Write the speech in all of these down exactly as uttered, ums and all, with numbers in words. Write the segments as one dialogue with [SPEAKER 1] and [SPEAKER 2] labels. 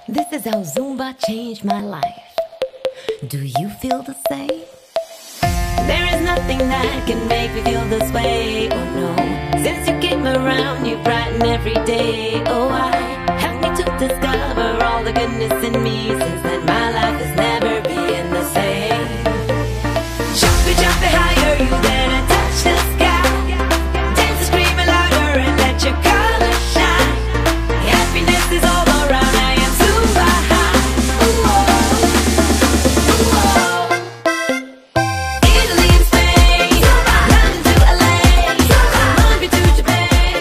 [SPEAKER 1] This is how Zumba changed my life. Do you feel the same? There is nothing that can make me feel this way, oh no. Since you came around, you brighten every day. Oh, I help me to discover all the goodness in me. Since then my life has never been the same. Jump it, jump it higher, you dare to touch the sky. Dance and scream it louder and let your colors shine. Happiness is all around, I am Zumba high. Ooh, oh, ooh, oh. Italy and Spain, London to L A, Colombia to Japan.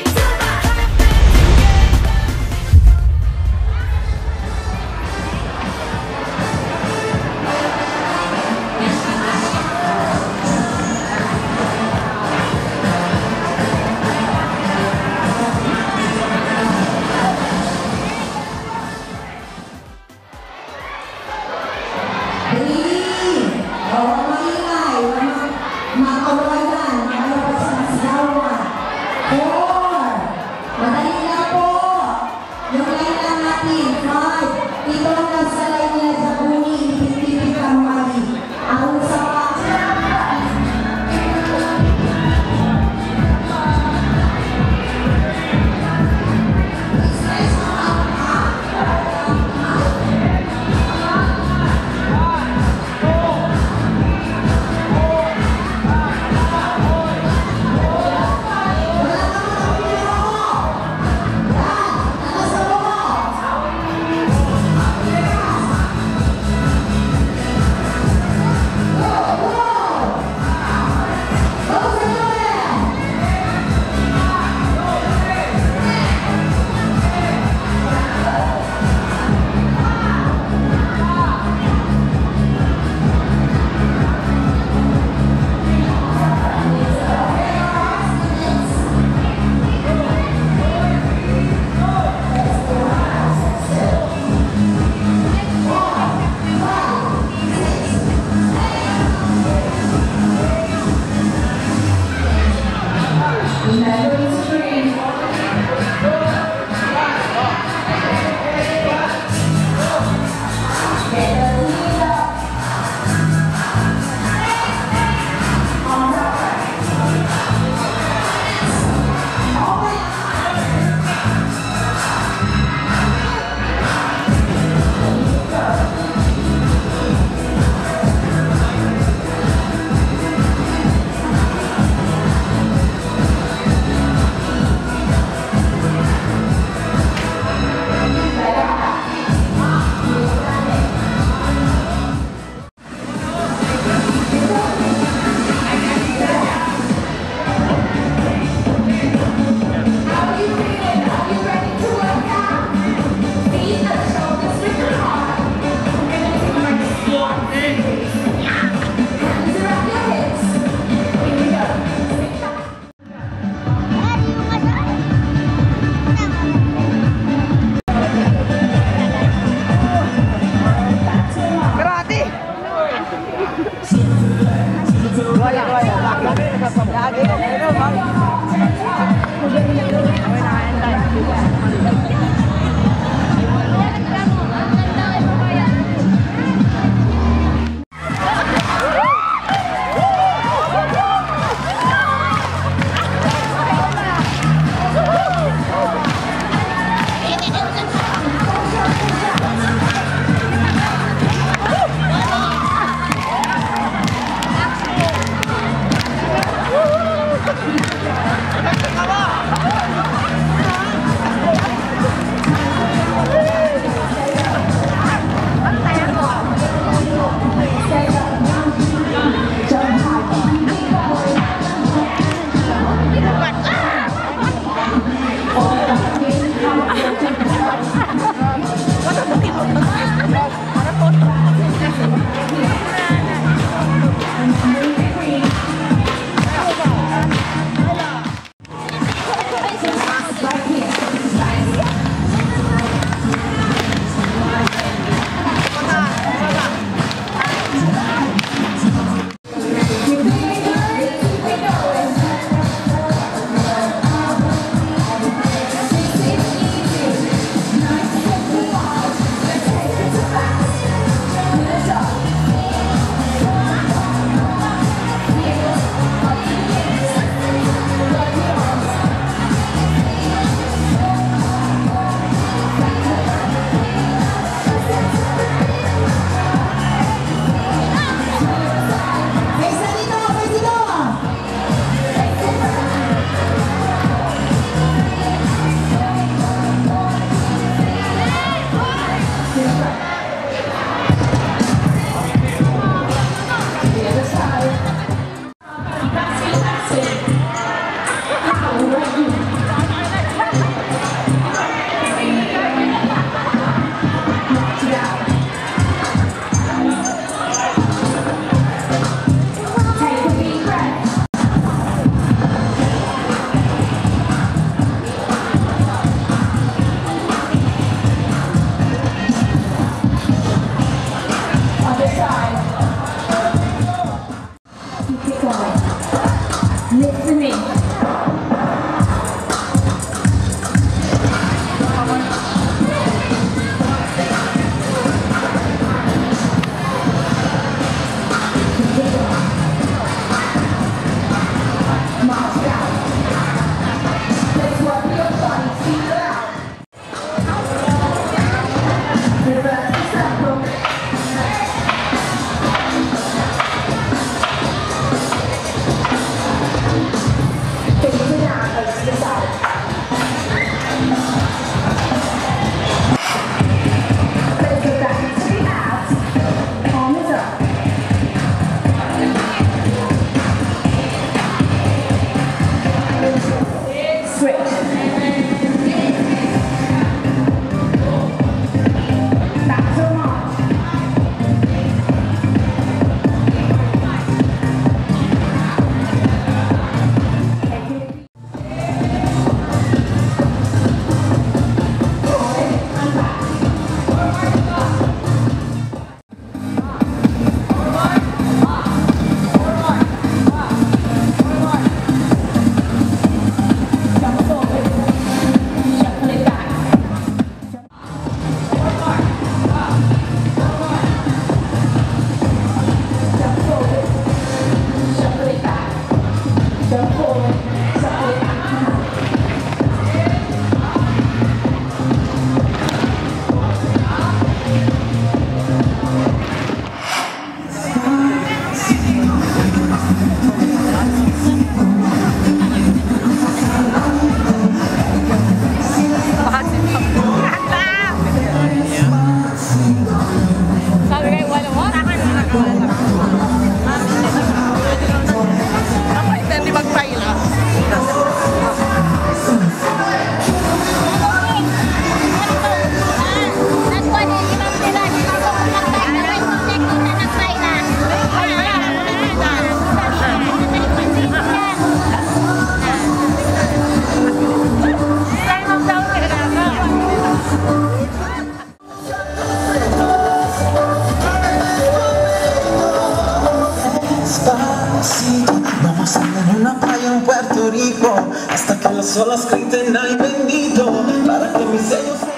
[SPEAKER 2] sola scritta en ay bendito para que mi sello sea.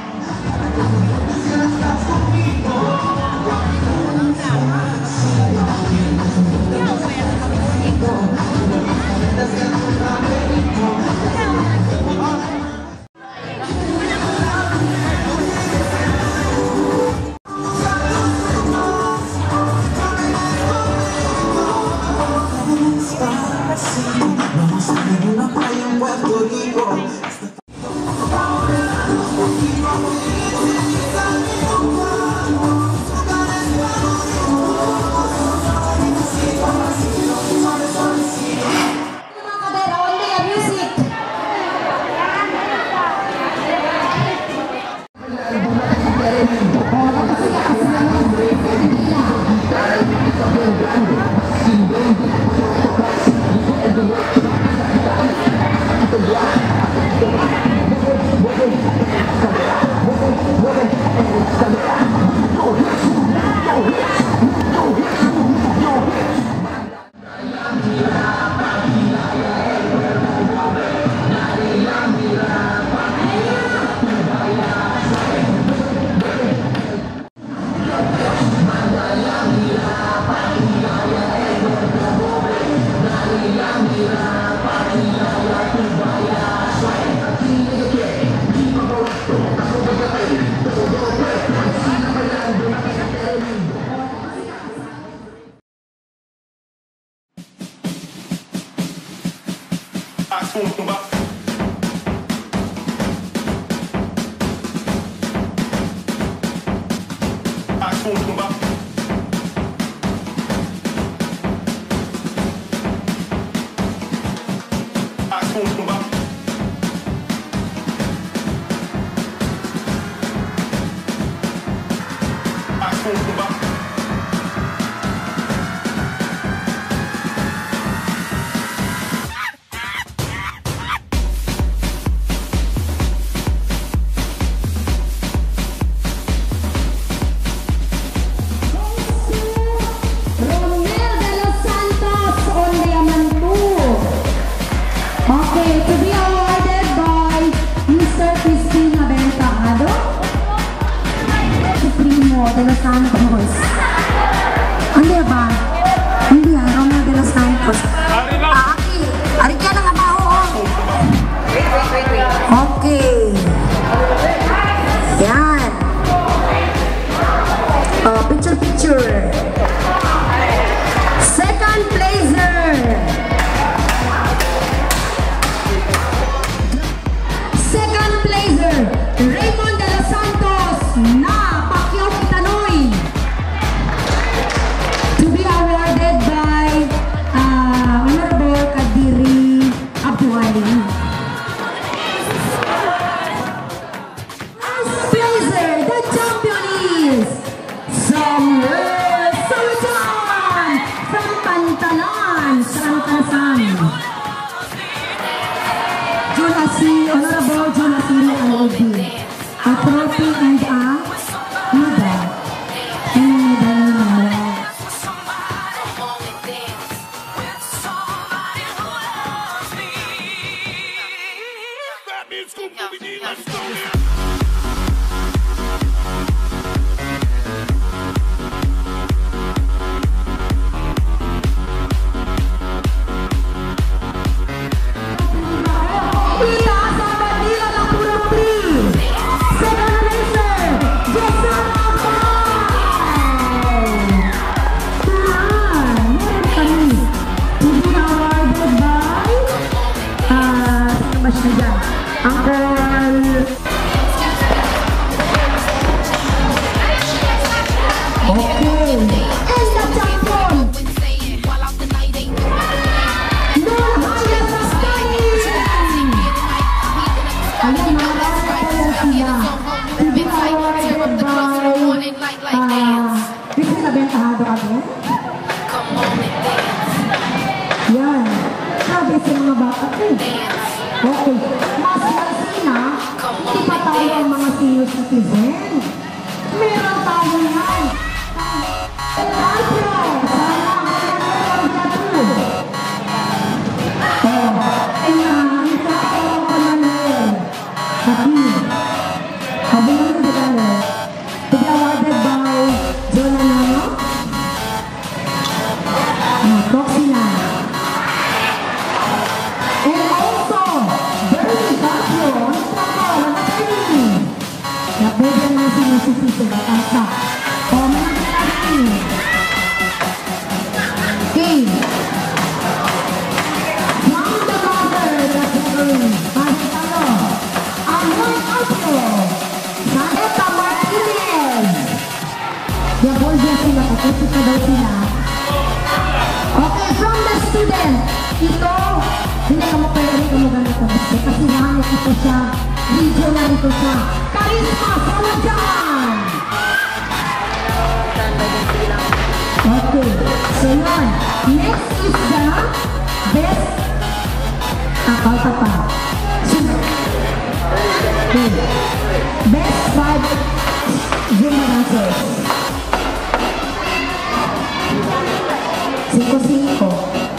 [SPEAKER 2] Vamos a ver una playa en Puerto Rico.
[SPEAKER 3] De los Santos. Hindi ba? Hindi ha, Romeo de los Santos. Ah, Aki, ari ka na nga ba? Okay. Yan. Oh, picture, picture. Second placer. Second placer, Raymond de los Santos. Na. To be awarded by uh, Honorable Kadiri Abduali. As placer, the champion is Samuel Sultan from Pantalan, Sangkasan. Julasi, Honorable Julasi Al-Obi. A trophy and a medal. And medal.
[SPEAKER 4] Let's go.
[SPEAKER 3] Nabentahado ako. Yan. Sabi sa mga bata ko. Okay. Mas malsina, hindi pa tayo ang mga senior citizen. Meron tayo yan. Alpro, sana meron ka to. Oh, and uh, Lucky. Habang naman na gano'n. To be awarded by Jonah Nano. Ah, Proxina. And also, Bernie Bacchio. Ano sa ako? Wala kayo. Napwede naman sinusisisi sa kasa. O, malaki natin. Okay. From the mother, the children, Pastor Talo, Amor Alpio, Saneta Martinez. Yung boy niya sila, kapusin ka daw sila. Okay, from the student, ito, hindi ka mo pwede rin kumugamit ng basta kasi nahanap ito siya, video na ito siya. Karisma, sama dyan! Okay, so yun. Next is the best akal pa pa. Okay. Best five Zumba dancers. Cinco-cinco.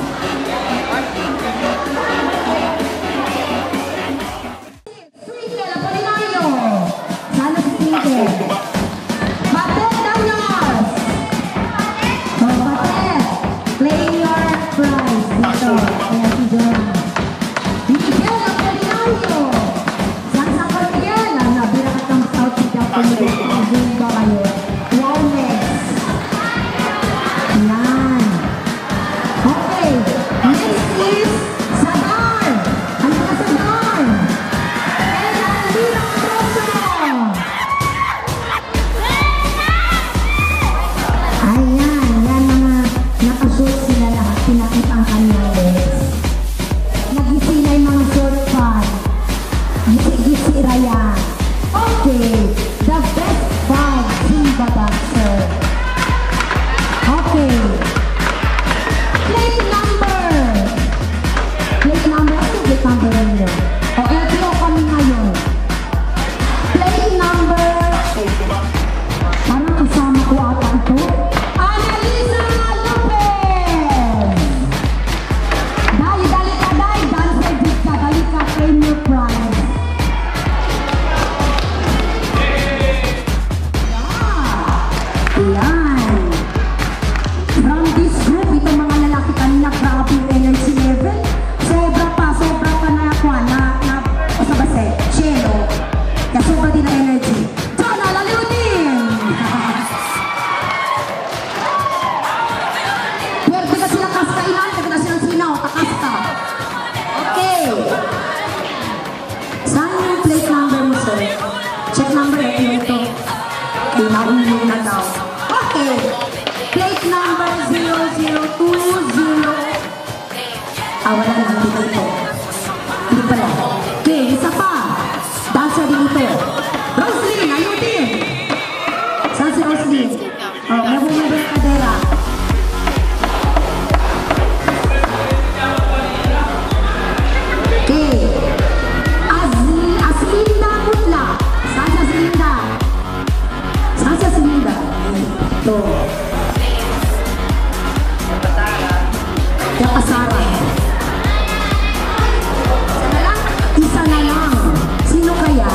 [SPEAKER 3] Twinkle Apolinario. Sana si Twinkle. Batet Danyos. Oh, Batet. Claim your prize. Dito. Kaya si John. Miguel Apolinario. Saan sa Miguel? Nabira ka ng South Africa Community. Zumba kayo. Wellness. Yan. Okay. Next is Sadar. Ano ka Sadar? Elandina Proso. Ayan. Yan mga nakashoot sila lahat. Pinakita ang kanyang legs. Nagisilay mga short fan. Gisi-gisi raya. Okay. The best five Zumba dancer. Okay. Plate number. Plate number. Ano plate number ninyo? O, eto kami ngayon. Plate number. Parang kasama ko ata ito. Annalisa Lopez. Dali, dali ka, dali. Dancer dit ka. Dali ka, claim your prize. Yeah. Yan. From this group, itong mga lalaki kanina, grabe yung energy level. Sobra pa, sobra pa na ako, na, na, o sa base, chelo. Kaya sobra din ang energy. Jonah, laliw din! Pwede ka sila kaskainan, pwede ka sila sinaw, takas ka. Okay. Saan yung plate number mo, sir? Check number, ito yung ito. Okay, naunong na daw. Okay. Plate number zero zero two zero. Ah, wala na. Dito ito. Hindi pala. Okay, isa pa. Dancer din ito. Roslyn, ayaw din. Saan si Roslyn? Oh, may bumibig ang kadera. Okay. Asli, Aslinda Mutla. Saan si Aslinda? Saan si Aslinda? Ito. Yung Asara. Isa na lang? Isa na lang. Sino kaya?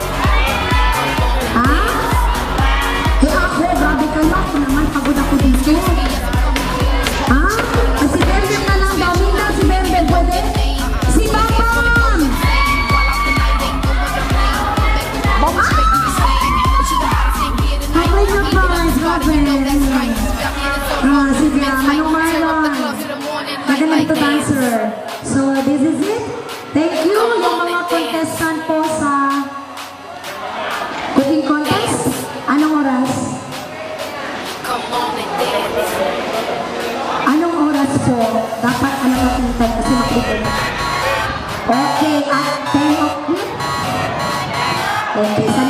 [SPEAKER 3] Ha? Eh ako, grabe kayo. Ako naman, pagod ako dito. Ha? Ay, si Bembem na lang. Daming na si Bembem. Pwede? Si Bambam! Apply your prize, Robin. Ah, sige. Manong Marlon. Magaling to dancer. So, this is it. Thank you, yung mga contestant po sa cooking contest. Anong oras? Anong oras po? Dapat ano makintay kasi makintay. Okay, at ten o'clock. Okay, sa